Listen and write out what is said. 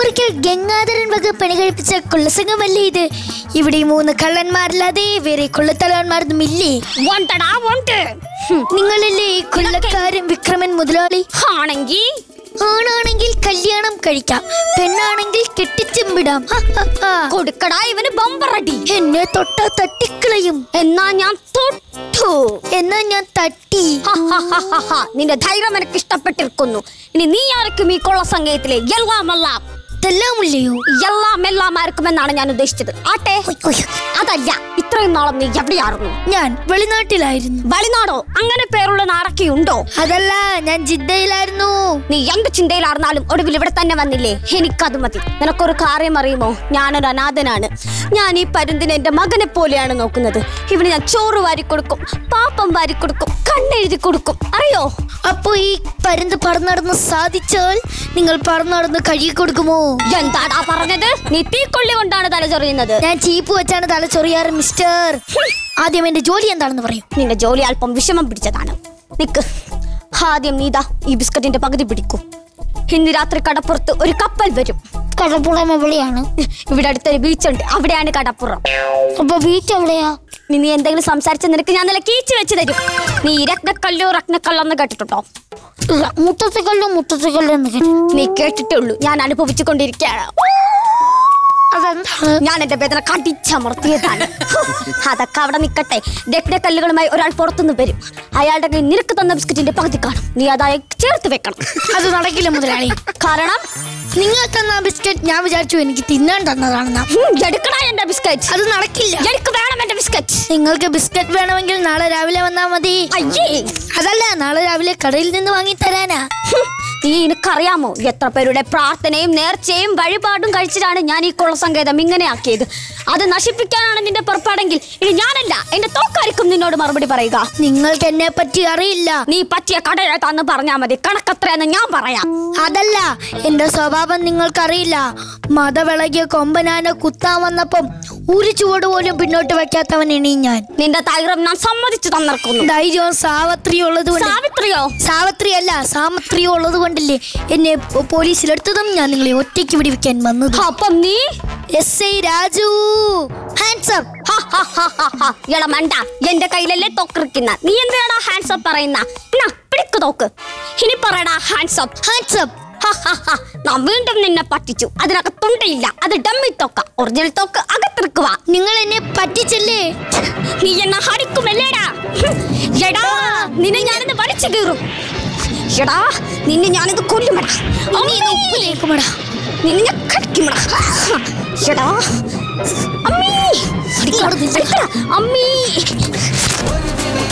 തൃപ്പൂണിത്തുറയ്ക്കൽ ഗംഗാധരൻ വക പണി കഴിപ്പിച്ച കൊള്ളസംഘമല്ലേ ഇത്? ഇവിടെ 3 കള്ളന്മാരില്ലാതെ വേറെ കൊള്ളത്തലവന്മാരൊന്നും ഇല്ലേ? നിങ്ങളല്ലേ കൊള്ളക്കാരൻ വിക്രമൻ മുതലാളി? ആണാണെങ്കിൽ കല്യാണം കഴിക്കാം, പെണ്ണാണെങ്കിൽ കെട്ടിച്ചും വിടാം. കൊടുക്കടാ ഇവന് ബമ്പറടി. എന്നെ തൊട്ടാ തട്ടിക്കളയും. എന്നാ ഞാൻ തൊട്ടു. എന്നാ ഞാൻ തട്ടി. നിന്റെ ധൈര്യം എനിക്ക് ഇഷ്ടപ്പെട്ടിരിക്കുന്നു. ഇനി നീ ആർക്കും ഈ കൊള്ള സംഘത്തിലെ എല്ലാമല്ലാം എല്ലാം ആർക്കുമെന്നാണ് ഞാൻ ഉദ്ദേശിച്ചത്. ആട്ടെ, അതല്ല, ഇത്രയും നാളും നീ എവിടെയായിരുന്നു? ഞാൻ വെളിനാട്ടിലായിരുന്നു. വെളിനാടോ? അങ്ങനെ പേരുള്ള നാടൊക്കെയുണ്ടോ? അതല്ല, ഞാൻ ജിദ്ദയിലായിരുന്നു. നീ എന്ത് ചിന്തയിലായിരുന്നാലും ഒടുവിൽ ഇവിടെ തന്നെ വന്നില്ലേ? എനിക്കത് മതി. നിനക്കൊരു കാര്യം അറിയുമോ? ഞാനൊരു അനാഥനാണ്. ഞാൻ ഈ പരുന്തിനെ എന്റെ മകനെ പോലെയാണ് നോക്കുന്നത്. ഇവിടെ ഞാൻ ചോറ് വാരിക്കൊടുക്കും, പാപ്പം വാരിക്കൊടുക്കും, കണ്ണെഴുതി കൊടുക്കും, അറിയോ? അപ്പൊ ഈ പരുന്ത് പറന്നടന്ന് സാധിച്ചാൽ നിങ്ങൾ പറന്നടന്ന് കഴുകി കൊടുക്കുമോ? എന്താടാ പറഞ്ഞത്? നീ തീക്കൊള്ളി കൊണ്ടാണ് തല ചൊറിയുന്നത്. ഞാൻ ചീപ്പ് വെച്ചാണ് തല ചൊറിയാറ് മിസ്റ്റർ. ആദ്യം എന്റെ ജോലി എന്താണെന്ന് പറയൂ. നിന്റെ ജോലി അല്പം വിഷമം പിടിച്ചതാണ്. നിക്ക്, ആദ്യം നീതാ ഈ ബിസ്ക്കറ്റിന്റെ പകുതി പിടിക്കൂ. ഇന്ന് രാത്രി കടപ്പുറത്ത് ഒരു കപ്പൽ വരും. കടപ്പുറം എവിടെയാണ്? ഇവിടെ അടുത്തൊരു ബീച്ചുണ്ട്, അവിടെയാണ് കടപ്പുറം. അപ്പൊ ബീച്ച് എവിടെയാ? നീ എന്തെങ്കിലും സംസാരിച്ച നിനക്ക് ഞാൻ നല്ല കീച്ചു വെച്ച് തരും. നീ രത്നക്കല്ലെന്ന് കേട്ടിട്ടുണ്ടോ? മുത്തത്തിക്കല്ല് എന്ന് കേട്ടു. നീ കേട്ടിട്ടുള്ളൂ, ഞാൻ അനുഭവിച്ചു കൊണ്ടിരിക്കുകയാണ്. ഞാൻ എന്റെ വേദന കടിച്ചമർത്തിയതാണ്. അതൊക്കെ അവിടെ നിൽക്കട്ടെ. രത്നക്കല്ലുകളുമായി ഒരാൾ പുറത്തുനിന്ന് വരും. അയാളുടെ കയ്യിൽ നിനക്ക് തന്ന ബിസ്ക്കറ്റിന്റെ പകുതി കാണും. നീ അതായി ചേർത്ത് വെക്കണം. അത് നടക്കില്ല മുതലാളി. കാരണം നിങ്ങൾ തന്ന ബിസ്ക്കറ്റ് ഞാൻ വിചാരിച്ചു എനിക്ക് തിന്നാൻ തന്നതാണെന്നാ. എടുക്കടാ എന്റെ ബിസ്ക്കറ്റ്. അത് നടക്കില്ല. എനിക്ക് വേണം എന്റെ ബിസ്ക്കറ്റ്. നിങ്ങൾക്ക് ബിസ്ക്കറ്റ് വേണമെങ്കിൽ നാളെ രാവിലെ വന്നാ മതി. അയ്യേ, അതല്ല, നാളെ രാവിലെ കടയിൽ നിന്ന് വാങ്ങി തരാനാ. നീ എനിക്കറിയാമോ എത്ര പേരുടെ പ്രാർത്ഥനയും നേർച്ചയും വഴിപാടും കഴിച്ചിട്ടാണ് ഞാൻ ഈ കൊള്ള സങ്കേതം ഇങ്ങനെ ആക്കിയത്? അത് നശിപ്പിക്കാനാണ് നിന്റെ പുറപ്പാടെങ്കിൽ ഇനി ഞാനല്ല, എന്റെ തോക്കായിരിക്കും നിന്നോട് മറുപടി പറയുക. നിങ്ങൾക്ക് എന്നെ പറ്റി അറിയില്ല. നീ പറ്റിയ കടയെത്താന്ന് പറഞ്ഞാ മതി, കണക്കത്രയെന്ന് ഞാൻ പറയാം. അതല്ല, എന്റെ സ്വഭാവം നിങ്ങൾക്കറിയില്ല. മതവിളകിയ കൊമ്പനാനെ കുത്താൻ വന്നപ്പം ഒരു ചുവട് പോലും പിന്നോട്ട് വെക്കാത്തവനാണ് ഞാൻ. നിന്റെ ധൈര്യം ഞാൻ സമ്മതിച്ചു തന്നിരിക്കുന്നു. ധൈര്യവും സാവത്രിയും ഉള്ളത് കൊണ്ട്. സാവത്രിയല്ല, സാമത്രിയോ ഉള്ളത് കൊണ്ടല്ലേ എന്നെ പോലീസിലെടുത്തതും ഞാൻ നിങ്ങളെ ഒറ്റയ്ക്ക് പിടിവെക്കാൻ വന്നത്. അപ്പം നീ SI രാജു ഹാൻഡ്സപ്പ്. മണ്ട, എന്റെ കയ്യിലല്ലേ തോക്കിരിക്കുന്ന. നീ എന്തിനാടാ ഹാൻഡ്സപ്പ് പറയുന്ന? പിടിക്ക് തോക്ക്. ഇനി പറയടാ ഹാൻഡ്സപ്പ്. ഞാൻ വീണ്ടും നിന്നെ പറ്റിച്ചു. അതിനകത്തുണ്ടയില്ല, അത് ഡമ്മി തോക്ക. ഒറിജിനൽ തോക്ക് അകത്തിരിക്കുക. നിങ്ങൾ എന്നെ പറ്റിച്ചല്ലേ? നീ എന്നെ ഹടിക്കുമല്ലേടാ? എടാ, നിന്നെ ഞാനിത് വലിച്ചു കീറും. എടാ, നിന്നെ ഞാനിത് കൊല്ലുമടാ. നിന്നെ ഞാൻ കടിക്കുമടാ. എടാ അമ്മീ, അമ്മീ.